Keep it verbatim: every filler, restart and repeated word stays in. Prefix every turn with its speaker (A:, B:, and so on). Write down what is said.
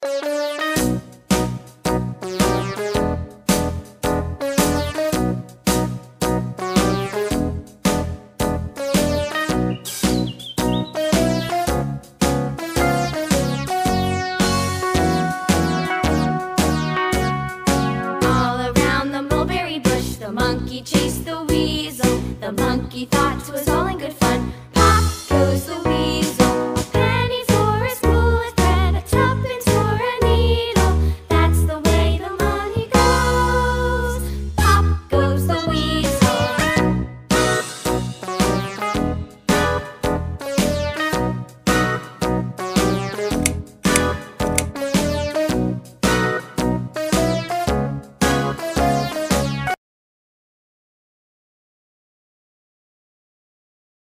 A: All around the mulberry bush, the monkey chased the weasel. The monkey thought